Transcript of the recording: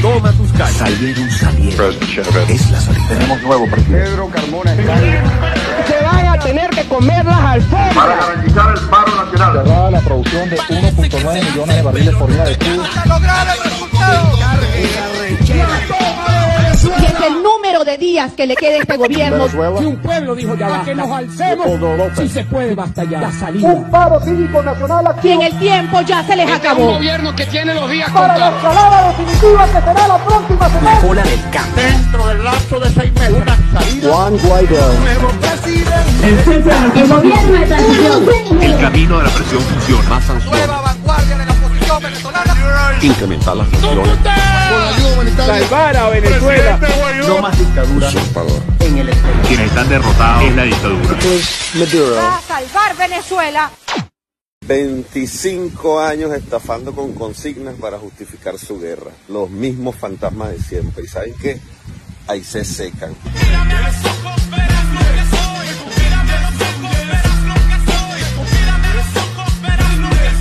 Toma tus calles. Salieron. Es la salida. Tenemos nuevo presidente. Pedro Carmona está... Se van a tener que comer las alfombras. Para garantizar el paro nacional. Cerrada la producción de 1.9 millones de barriles por día de crudo. Y es el número de días que le quede a este gobierno. Si un pueblo dijo ya va, que nos alcemos, si se puede, basta ya. La salida. Un paro cívico nacional Y en el tiempo ya se les acabó. Un gobierno que tiene los días para la contados. escalada definitiva que será la próxima La semana. cola del cambio. Dentro del lapso de 6 meses. Una salida. Juan Guaidó. Nuevo presidente. El gobierno de transición. El camino de la presión funciona. Más sanciones. Vanguardia de la oposición venezolana. Incrementar las sanciones. Salvar a Venezuela. No más dictadura. En el exterior. Quienes están derrotados es la dictadura. Va a salvar Venezuela. 25 años estafando con consignas para justificar su guerra. Los mismos fantasmas de siempre. ¿Y saben qué? Ahí se secan.